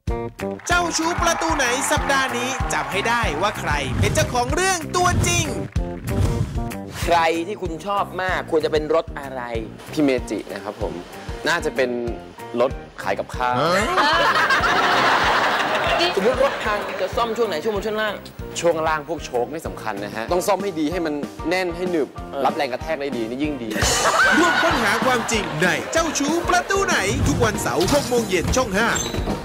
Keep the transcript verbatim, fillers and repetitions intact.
เจ้าชู้ประตูไหนสัปดาห์นี้จับให้ได้ว่าใครเป็นเจ้าของเรื่องตัวจริงใครที่คุณชอบมากควรจะเป็นรถอะไรพี่เมจินะครับผมน่าจะเป็นรถขายกับข้าวสมมติรถพังจะซ่อมช่วงไหนช่วงบนช่วงล่างช่วงล่างพวกโชคไม่สำคัญนะฮะต้องซ่อมให้ดีให้มันแน่นให้หนึบรับแรงกระแทกได้ดีนี่ยิ่งดีร่วมค้นหาความจริงในเจ้าชู้ประตูไหนทุกวันเสาร์หกโมงเย็นช่องห้า